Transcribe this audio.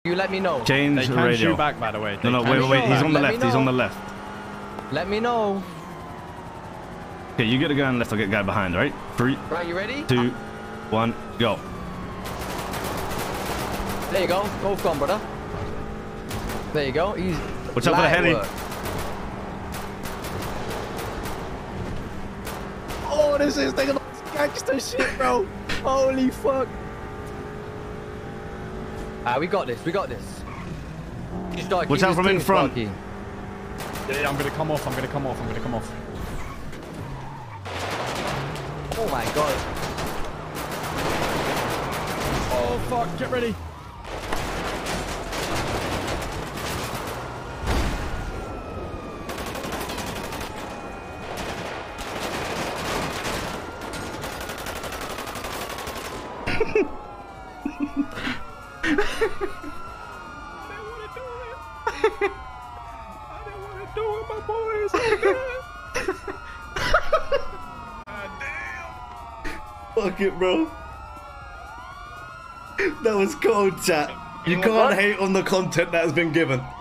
You let me know. Change they can radio. shoot back, by the way. No, wait. He's on the left. He's on the left. Let me know. Okay, you get the guy on the left. I'll get the guy behind. Right? 3. Right, you ready? 2, 1, go. There you go. Both gone, brother. There you go. Easy. Watch out for the heli. Oh, this is like gangster shit, bro. Holy fuck. We got this. We got this. Watch out from in front. Yeah, I'm gonna come off. I'm gonna come off. I'm gonna come off. Oh my god. Oh fuck! Get ready. I didn't want to do it, my boys. God damn. Fuck it, bro. That was cold, chat. You can't hate on the content that has been given.